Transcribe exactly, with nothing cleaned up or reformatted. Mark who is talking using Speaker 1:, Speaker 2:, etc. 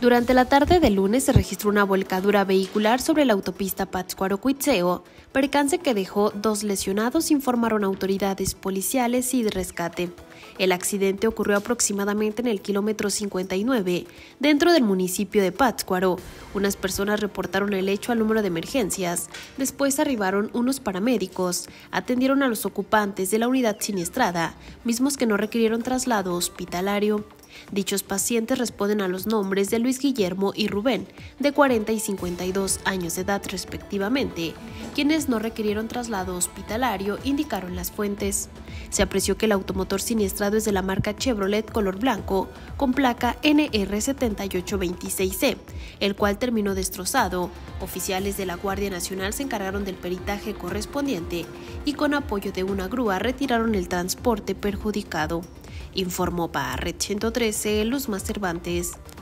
Speaker 1: Durante la tarde del lunes se registró una volcadura vehicular sobre la autopista Pátzcuaro-Cuitzeo, percance que dejó dos lesionados, informaron autoridades policiales y de rescate. El accidente ocurrió aproximadamente en el kilómetro cincuenta y nueve, dentro del municipio de Pátzcuaro. Unas personas reportaron el hecho al número de emergencias. Después arribaron unos paramédicos, atendieron a los ocupantes de la unidad siniestrada, mismos que no requirieron traslado hospitalario. Dichos pacientes responden a los nombres de Luis Guillermo y Rubén, de cuarenta y cincuenta y dos años de edad respectivamente, quienes no requirieron traslado hospitalario, indicaron las fuentes. Se apreció que el automotor siniestrado es de la marca Chevrolet color blanco, con placa N R setenta y ocho veintiséis C, el cual terminó destrozado. Oficiales de la Guardia Nacional se encargaron del peritaje correspondiente y con apoyo de una grúa retiraron el transporte perjudicado. Informó para Red ciento trece, Luzma Cervantes.